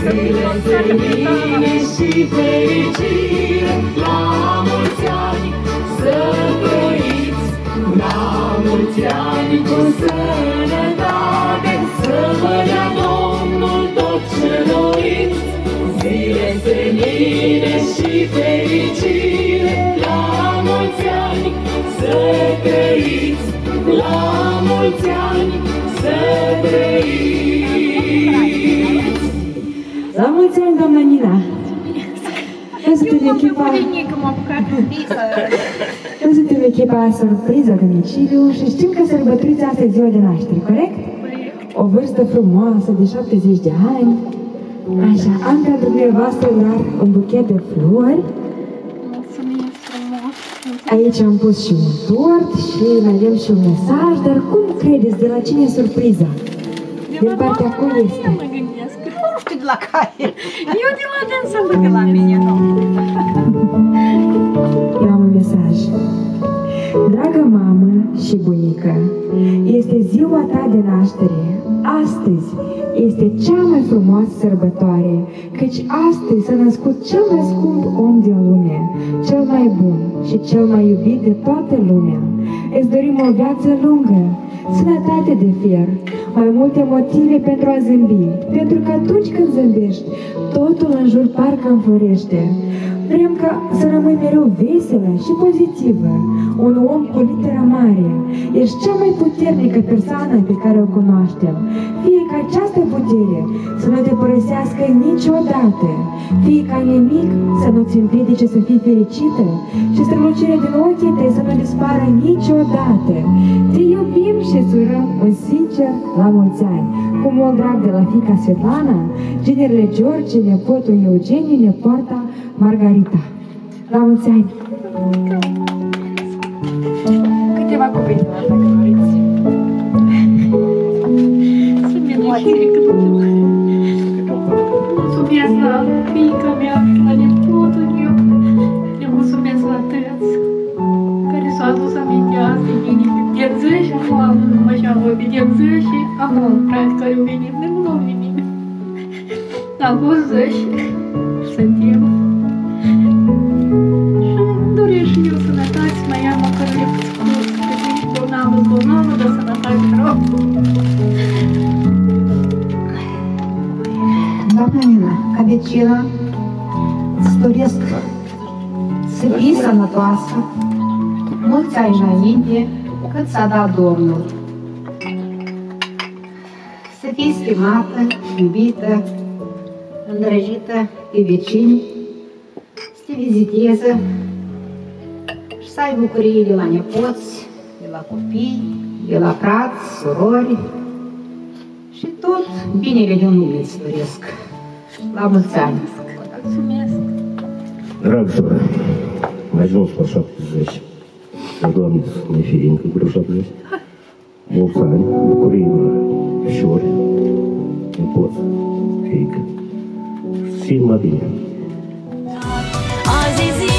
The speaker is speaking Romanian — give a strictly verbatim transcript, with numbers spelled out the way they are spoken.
Zile senine și fericire, la mulți ani să trăiți, la mulți ani cu sănătate, să vă dea Domnul tot ce doriți. Zile senine și fericire, la mulți ani să trăiți, la mulți ani să trăiți. La mulți ani, doamna Nina! Noi suntem echipa... Noi suntem echipa surpriză domiciliu și știm că sărbătoriți astăzi ziua de naștere, corect? O vârstă frumoasă de șaptezeci de ani. Așa, am pentru dumneavoastră doar un buchet de flori. Aici am pus și un tort și mai avem și un mesaj, dar cum credeți, de la cine e surpriza? Din partea cui este? Nu știu de la care. Eu de la dânsă, de la mine, nu. Eu am un mesaj. Dragă mamă și bunică, este ziua ta de naștere. Astăzi este cea mai frumoasă sărbătoare, căci astăzi s-a născut cel mai scump om din lume, cel mai bun și cel mai iubit de toată lumea. Îți dorim o viață lungă, sănătate de fier, mai multe motive pentru a zâmbi, pentru că atunci când zâmbești, totul în jur parcă înflorește. Vrem ca să rămâi mereu veselă și pozitivă, un om cu literă mare. Ești cea mai puternică persoană pe care o cunoaștem. Fie ca această putere să nu te părăsească niciodată, fie ca nimic să nu-ți împiedice să fii fericită și strălucirea din ochii tăi să nu dispară niciodată. Te iubim și îți urăm un sincer la mulți ani. Cu mult drag de la fiica Svetlana, generele George, nepotul Eugeniu, nepoarta Margarita. La mulți ani! Câteva cuvinte, dacă doriți. Sunt emoții, că mulțumesc la fiica mea, la nepotul meu, le mulțumesc la tăți, care s-au adus aminte azi, bine, de zeci, acum am numai și am vorbit de zeci, acum un frate care au venit, de nu au venit. Am fost zeci, suntem. Și eu sănătate, mai am măcar le puțin, că ești bolnavă, bolnavă, dar sănătate rău. Doamna Nina, ca vecină, îți doresc să fii sănătoasă, mulți ani înainte, cât ți-a dat Domnul. Să fii stimată, iubită, îndrăgită de vecini, să te viziteze, să ai bucurii de la nepoți, de la copii, de la frați, surori și tot binele din lume îți doresc. La mulți ani! Mulțumesc! Dragă soră, ai ajuns la șaptezeci. Dar, Doamne, să ne fie încă vreo șaptezeci. Mulți ani, bucurii mari, ușori, nepoți, fiică. Țin mai bine! Azi zi